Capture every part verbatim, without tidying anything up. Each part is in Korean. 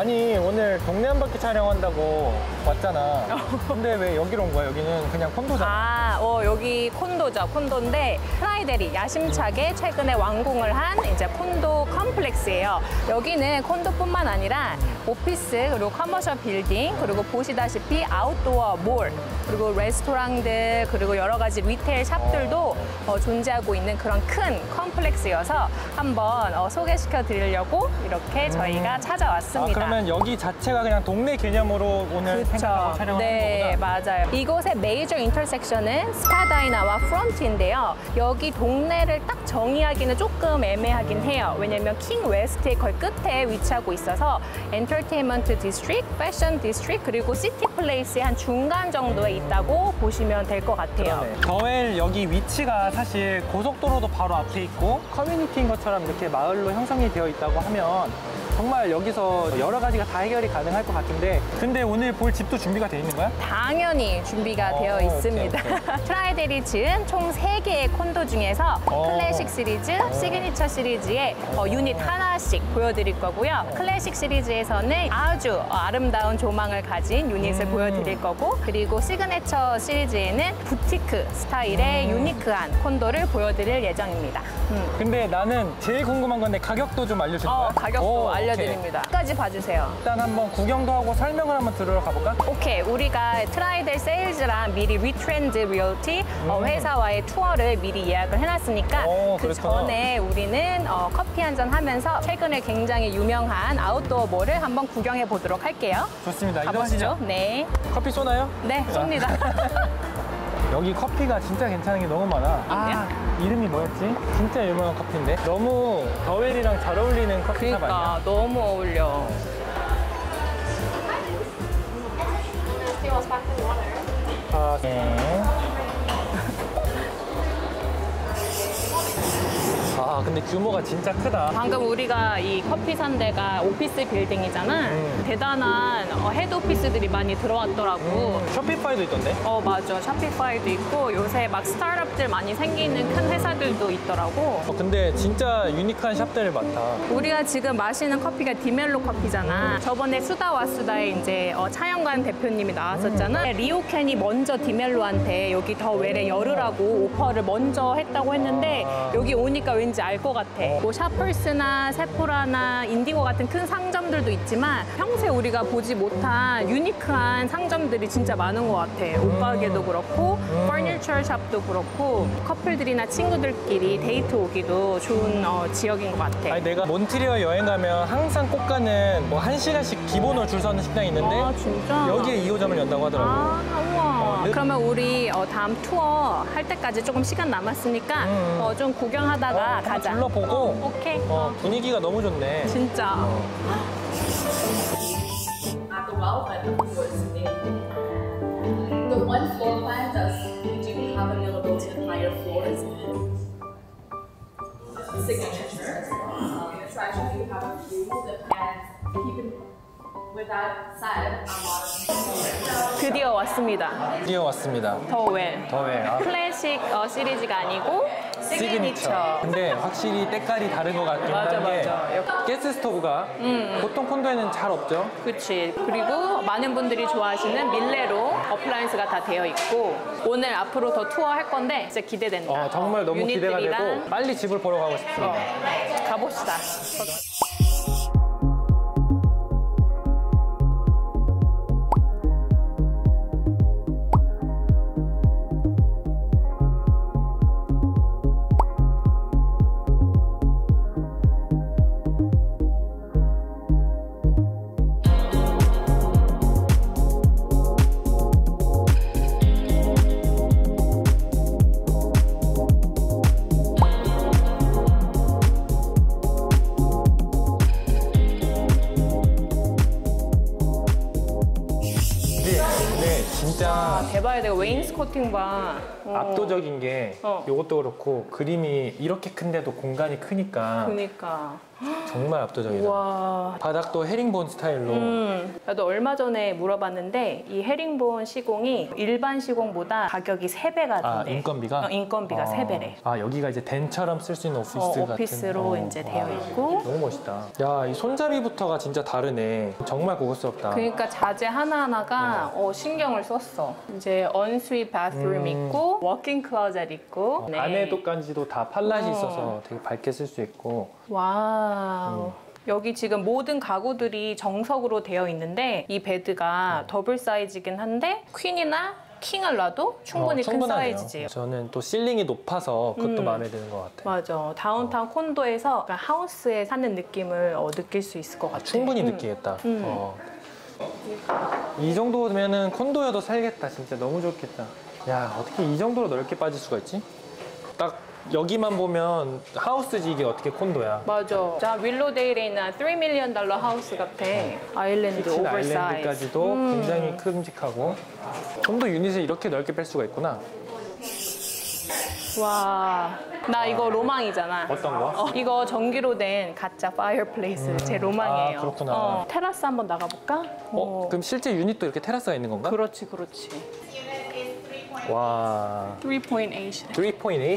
아니 오늘 동네 한 바퀴 촬영한다고 왔잖아. 근데 왜 여기로 온 거야? 여기는 그냥 콘도잖아. 아, 어, 여기 콘도죠. 콘도인데 프라이데리 야심차게 최근에 완공을 한 이제 콘도 컴플렉스예요. 여기는 콘도뿐만 아니라 오피스 그리고 커머셜 빌딩 그리고 보시다시피 아웃도어 몰 그리고 레스토랑들 그리고 여러 가지 리테일 샵들도 어, 존재하고 있는 그런 큰 컴플렉스여서 한번 어, 소개시켜 드리려고 이렇게 저희가 음. 찾아왔습니다. 아, 그러면 여기 자체가 그냥 동네 개념으로 오늘 생각하고 촬영을 네, 하는 거구나. 맞아요. 이곳의 메이저 인터섹션은 스파다이나와 프론트인데요. 여기 동네를 딱 정의하기는 조금 애매하긴 해요. 왜냐면 킹 웨스트의 거의 끝에 위치하고 있어서 엔터테인먼트 디스트릭트, 패션 디스트릭트 그리고 시티 플레이스의 한 중간 정도에 있다고 보시면 될 것 같아요. 그러네. 더웰 여기 위치가 사실 고속도로도 바로 앞에 있고 커뮤니티인 것처럼 이렇게 마을로 형성이 되어 있다고 하면 정말 여기서 여러 가지가 다 해결이 가능할 것 같은데 근데 오늘 볼 집도 준비가 돼 있는 거야? 당연히 준비가 오, 되어 있습니다. 오케이, 오케이. 트라이데리 지은 총 세 개의 콘도 중에서 오. 클래식 시리즈, 오. 시그니처 시리즈의 어, 유닛 하나씩 보여드릴 거고요. 클래식 시리즈에서는 아주 어, 아름다운 조망을 가진 유닛을 음. 보여드릴 거고 그리고 시그니처 시리즈에는 부티크 스타일의 음. 유니크한 콘도를 보여드릴 예정입니다. 음. 근데 나는 제일 궁금한 건데 가격도 좀 알려줄 거야? 어, 가격도 오, 알려드립니다. 끝까지 봐주세요. 일단 한번 구경도 하고 설명을 한번 들으러 가볼까? 오케이, 우리가 트라이델 세일즈랑 미리 리트렌드 리얼티 어, 음. 회사와의 투어를 미리 예약을 해놨으니까 오, 그 그렇구나. 전에 우리는 어, 커피 한잔 하면서 최근에 굉장히 유명한 아웃도어 몰을 한번 구경해 보도록 할게요. 좋습니다. 가보시죠. 이동하시죠. 네, 커피 쏘나요? 네, 쏩니다. 여기 커피가 진짜 괜찮은 게 너무 많아. 아, 이름이 뭐였지? 진짜 유명한 커피인데? 너무 더웰이랑 잘 어울리는 커피숍 아니야? 그러니까 너무 어울려. 아, 네. 아, 근데 규모가 진짜 크다. 방금 우리가 이 커피 산 데가 오피스 빌딩이잖아. 음. 대단한 어, 헤드 오피스들이 많이 들어왔더라고. 음, 쇼피파이도 있던데? 어, 맞아. 샤피파이도 있고 요새 막 스타트업들 많이 생기는 큰 회사들도 있더라고. 어, 근데 진짜 유니크한 샵들이 많다. 우리가 지금 마시는 커피가 디멜로 커피잖아. 저번에 수다와 수다에 이제 어, 차영관 대표님이 나왔었잖아. 리오켄이 먼저 디멜로한테 여기 더 웰에 열으라고 오퍼를 먼저 했다고 했는데 아. 여기 오니까 왠지 알 것 같아. 어. 뭐 샤펄스나 세포라나 인디고 같은 큰 상점들도 있지만 평소에 우리가 보지 못한 유니크한 상점들이 진짜 많은 것 같아. 옷가게도 그렇고 음. 퍼니처 샵도 그렇고 커플들이나 친구들끼리 데이트 오기도 좋은 어, 지역인 것 같아. 아니, 내가 몬트리올 여행 가면 항상 꼭 가는 뭐 한 시간씩 기본으로 줄 서는 식당이 있는데 아, 진짜? 여기에 이 호점을 연다고 하더라고. 아, 우와. 어, 네. 그러면 우리 어, 다음 투어 할 때까지 조금 시간 남았으니까 음. 어, 좀 구경하다가 어, 한번 가자. 둘러보고. 어, 오케이. 어, 분위기가 너무 좋네. 진짜. At the well, but was new. The one floor plan does we do have availability on higher floors. Signature. Um, so actually we have a few and even with that said, a lot of 드디어 왔습니다. 드디어 왔습니다. 더웰. 더웰. 아, 클래식 어, 시리즈가 아니고 시그니처. 근데 확실히 때깔이 다른 것 같긴 맞아, 한 게 맞아. 가스 스토브가 보통 콘도에는 잘 없죠. 그치. 그리고 많은 분들이 좋아하시는 밀레로 어플라이언스가 다 되어 있고 오늘 앞으로 더 투어 할 건데 진짜 기대된다. 어, 정말 너무 기대가 되고 유닛들이랑 빨리 집을 보러 가고 싶습니다. 어, 가봅시다. 진짜 대박이다. 내가 웨인스코팅 봐. 어. 압도적인 게 어. 이것도 그렇고 그림이 이렇게 큰데도 공간이 크니까 그니까. 정말 압도적이다. 와. 바닥도 헤링본 스타일로. 음, 나도 얼마 전에 물어봤는데 이 헤링본 시공이 일반 시공보다 가격이 세 배가 아, 된대. 인건비가? 어, 인건비가 아. 세 배래. 아, 여기가 이제 덴처럼 쓸 수 있는 오피스 어, 같은. 오피스로 이제 되어 있고. 너무 멋있다. 야, 이 손잡이부터가 진짜 다르네. 정말 고급스럽다. 그러니까 자재 하나하나가 어, 신경을 썼어. 이제 언스윗 바스룸 음. 있고 워킹 클로젯 있고. 네. 안에도까지도 다 팔라시 어. 있어서 되게 밝게 쓸 수 있고. 와우. 음. 여기 지금 모든 가구들이 정석으로 되어 있는데 이 베드가 더블 사이즈긴 한데 퀸이나 킹을 놔도 충분히 어, 큰 충분하네요. 사이즈지요. 저는 또 실링이 높아서 그것도 음. 마음에 드는 것 같아요. 맞아. 다운타운 콘도에서 약간 하우스에 사는 느낌을 어, 느낄 수 있을 것 같아. 충분히 음. 느끼겠다. 음. 어. 이 정도면은 콘도여도 살겠다. 진짜 너무 좋겠다. 야, 어떻게 이 정도로 넓게 빠질 수가 있지? 딱 여기만 보면 하우스지 이게 어떻게 콘도야. 맞아. 자, 윌로데일에 있는 삼 밀리언 달러 하우스 같아. 아일랜드 키친 오버사이즈. 아일랜드까지도 음. 굉장히 큼직하고 좀 더 유닛을 이렇게 넓게 뺄 수가 있구나. 와, 나 이거 로망이잖아. 어떤 거? 어, 이거 전기로 된 가짜 파이어플레이스 제 로망이에요. 아, 그렇구나. 어, 테라스 한번 나가볼까? 어, 그럼 실제 유닛도 이렇게 테라스가 있는 건가? 그렇지, 그렇지. 와, 삼 점 팔. 삼 점 팔?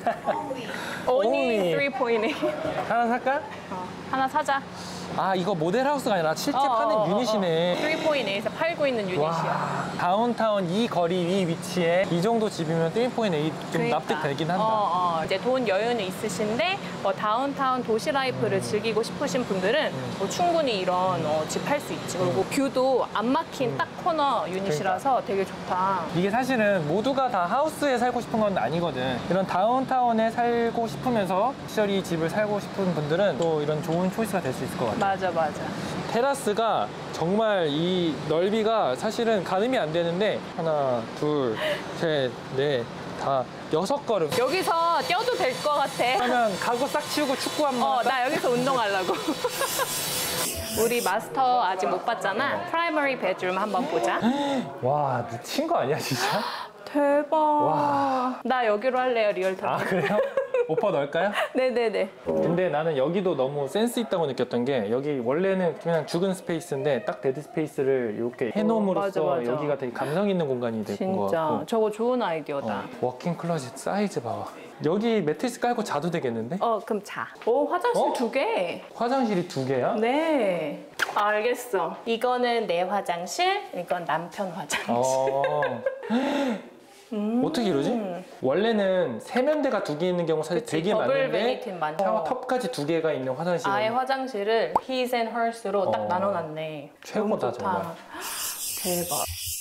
Only Only. 삼 점 팔. 하나 살까? 어, 하나 사자. 아, 이거 모델 하우스가 아니라 실제 어, 파는 어, 어, 유닛이네. 어. 삼 점 팔에서 팔고 있는 유닛이야. 와, 다운타운 이 거리 위 위치에 이 정도 집이면 삼 점 팔 좀 그러니까. 납득되긴 한다. 어, 어. 이제 돈 여유는 있으신데 뭐 다운타운 도시 라이프를 즐기고 싶으신 분들은 음. 뭐 충분히 이런 어, 집 할 수 있지. 그리고 뷰도 안 막힌 음. 딱 코너 유닛이라서 되게 좋다. 이게 사실은 모두가 다 하우스에 살고 싶은 건 아니거든. 이런 다운타운에 살고 싶으면서 럭셔리 집을 살고 싶은 분들은 또 이런 좋은 초이스가 될 수 있을 것 같아. 맞아, 맞아. 테라스가 정말 이 넓이가 사실은 가늠이 안 되는데 하나, 둘, 셋, 넷, 다 여섯 걸음. 여기서 뛰어도 될 것 같아. 하면 가구 싹 치우고 축구 한번 어, 할까? 나 여기서 운동하려고. 우리 마스터 아직 못 봤잖아. 프라이머리 베드룸 한번 보자. 와, 미친 거 아니야 진짜? 대박. 와. 나 여기로 할래요, 리얼터. 아, 그래요? 오퍼 넣을까요? 네네네. 근데 나는 여기도 너무 센스 있다고 느꼈던 게 여기 원래는 그냥 죽은 스페이스인데 딱 데드 스페이스를 이렇게 해놓음으로써 맞아, 맞아. 여기가 되게 감성 있는 공간이 될 것 진짜. 같고. 저거 좋은 아이디어다. 어, 워킹 클로젯 사이즈 봐봐. 여기 매트리스 깔고 자도 되겠는데? 어, 그럼 자. 오, 화장실 어? 두 개. 화장실이 두 개야? 네. 알겠어. 이거는 내 화장실, 이건 남편 화장실. 어. 음. 어떻게 이러지? 원래는 세면대가 두 개 있는 경우 사실 그치, 되게 더블 많은데 베니티는 많죠. 샤워 톱까지 두 개가 있는 화장실은 아예 화장실을 his and hers로 딱 어. 나눠놨네. 최고다, 너무 좋다. 정말. 대박.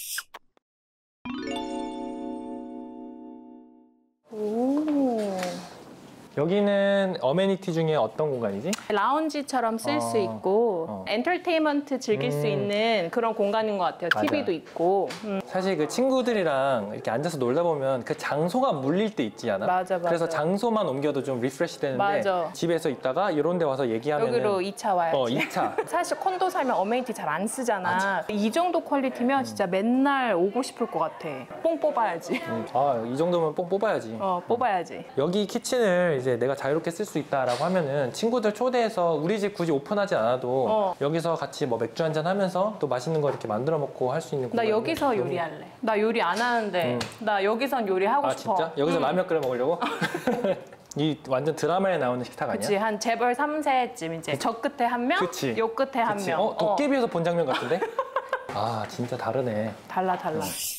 오. 여기는 어메니티 중에 어떤 공간이지? 라운지처럼 쓸 수 어. 있고 어. 엔터테인먼트 즐길 수 음. 있는 그런 공간인 것 같아요. 맞아. 티비도 있고. 음. 사실 그 친구들이랑 이렇게 앉아서 놀다 보면 그 장소가 물릴 때 있지 않아? 맞아, 맞아. 그래서 장소만 옮겨도 좀 리프레시 되는데 맞아. 집에서 있다가 이런 데 와서 얘기하면 여기로 이 차 와야지. 어, 이 차. 사실 콘도 살면 어메니티 잘 안 쓰잖아. 이 정도 퀄리티면 진짜 맨날 오고 싶을 것 같아. 뽕 뽑아야지. 음, 아, 이 정도면 뽕 뽑아야지. 어, 뽑아야지. 여기 키친을 이제 내가 자유롭게 쓸 수 있다라고 하면은 친구들 초대해서 우리 집 굳이 오픈하지 않아도 어. 여기서 같이 뭐 맥주 한잔 하면서 또 맛있는 거 이렇게 만들어 먹고 할 수 있는 나 공간이 여기서 너무- 요리할래. 나 요리 안 하는데 음. 나 여기선 요리하고 아, 싶어. 진짜? 여기서 음. 라면 끓여 먹으려고? 이 완전 드라마에 나오는 식탁 아니야? 그치, 한 재벌 삼 세쯤 이제 저 끝에 한 명, 그치. 요 끝에 한 그치? 명. 어, 도깨비에서 본 장면 같은데? 아, 진짜 다르네. 달라 달라.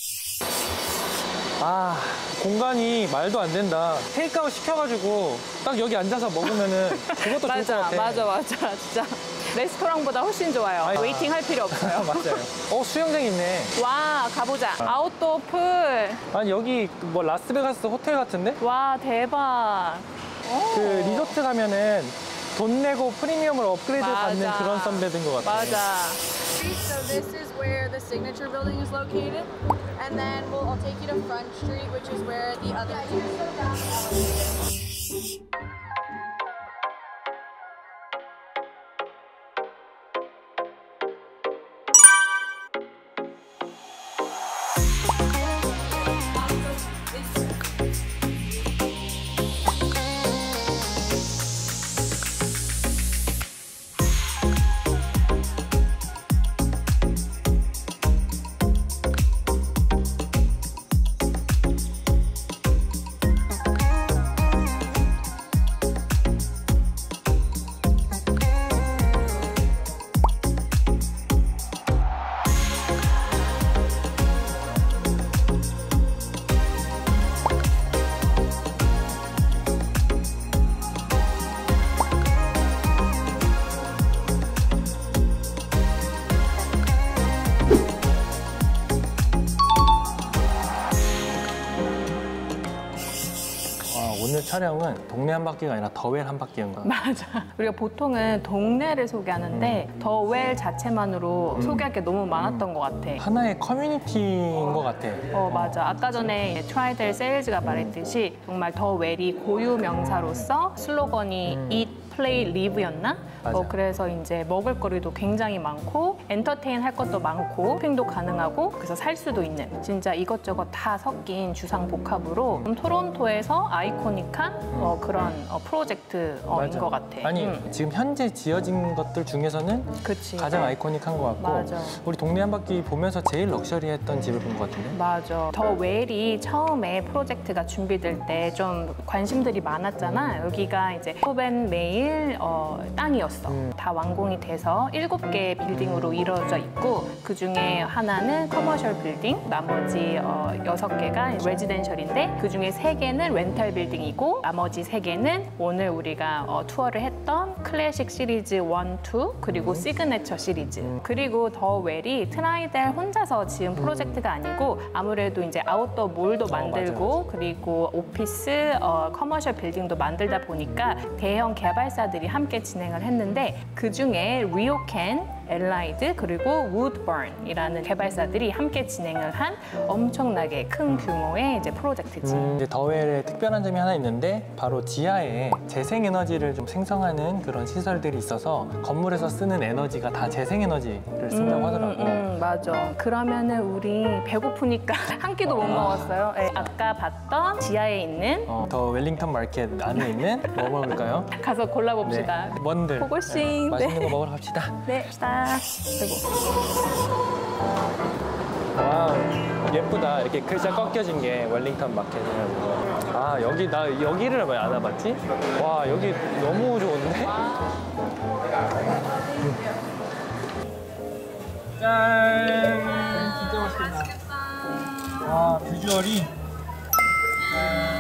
아, 공간이 말도 안 된다. 테이크아웃 시켜가지고 딱 여기 앉아서 먹으면은 그것도 좋을 것 맞아, 같아. 맞아, 맞아. 진짜 레스토랑보다 훨씬 좋아요. 아이, 웨이팅 할 필요 없어요. 맞아요. 어, 수영장 있네. 와, 가보자. 아웃도어 풀. 아니, 여기 뭐 라스베가스 호텔 같은데? 와, 대박. 그 리조트 가면은 돈 내고 프리미엄으로 업그레이드 맞아. 받는 그런 선배들인 것 같아. 맞아. So this is where the signature building is located, and then we'll I'll take you to Front Street, which is where the other. 아, 오늘 촬영은 동네 한 바퀴가 아니라 더웰 한 바퀴인가? 맞아. 우리가 보통은 동네를 소개하는데 음. 더웰 자체만으로 소개할 게 너무 많았던 것 같아. 하나의 커뮤니티인 것 같아. 어, 맞아. 아까 전에 트라이델 세일즈가 말했듯이 정말 더웰이 고유 명사로서 슬로건이 Eat, Play, Live였나? 맞아. 어, 그래서 이제 먹을거리도 굉장히 많고 엔터테인 할 것도 많고 쇼핑도 가능하고 그래서 살 수도 있는 진짜 이것저것 다 섞인 주상복합으로 좀 토론토에서 아이코닉한 어, 그런 어, 프로젝트인 맞아. 것 같아. 아니, 음. 지금 현재 지어진 것들 중에서는 그치. 가장 아이코닉한 것 같고 맞아. 우리 동네 한 바퀴 보면서 제일 럭셔리했던 집을 본 것 같은데? 맞아. 더 웰이 처음에 프로젝트가 준비될 때 좀 관심들이 많았잖아. 여기가 이제 호벤 메일 어, 땅이었어. 음. 다 완공이 돼서 일곱 개의 빌딩으로 이루어져 있고 그 중에 하나는 커머셜 빌딩, 나머지 어, 여섯 개가 레지덴셜인데 그 중에 세 개는 렌탈 빌딩이고 나머지 세 개는 오늘 우리가 어, 투어를 했던 클래식 시리즈 일, 이 그리고 시그네처 시리즈. 그리고 더 웰이 트라이델 혼자서 지은 프로젝트가 아니고 아무래도 이제 아웃도어 몰도 만들고 맞아, 그리고 오피스, 어, 커머셜 빌딩도 만들다 보니까 대형 개발사들이 함께 진행을 했는데 그 중에 리오켄, 엘라이드 그리고 우드번이라는 개발사들이 함께 진행을 한 엄청나게 큰 규모의 이제 프로젝트지. 음, 이제 더웰에 특별한 점이 하나 있는데 바로 지하에 재생에너지를 좀 생성하는 그런 시설들이 있어서 건물에서 쓰는 에너지가 다 재생에너지를 쓴다고 하더라고. 음, 음, 맞아. 그러면은 우리 배고프니까 한 끼도 못 먹었어요. 네, 아까 봤던 지하에 있는 어, 더 웰링턴 마켓 안에 있는 뭐 먹을까요? 가서 골라봅시다. 네, 뭔들 고고싱. 맛있는 네. 거 먹으러 갑시다. 네, 딱. 그리고 와우, 예쁘다. 이렇게 글자 꺾여진 게 웰링턴 마켓이라는 거. 아, 여기 나 여기를 왜 안 와봤지? 와, 여기 너무 좋은데? 음. 짠! 진짜 맛있겠다. 와, 비주얼이.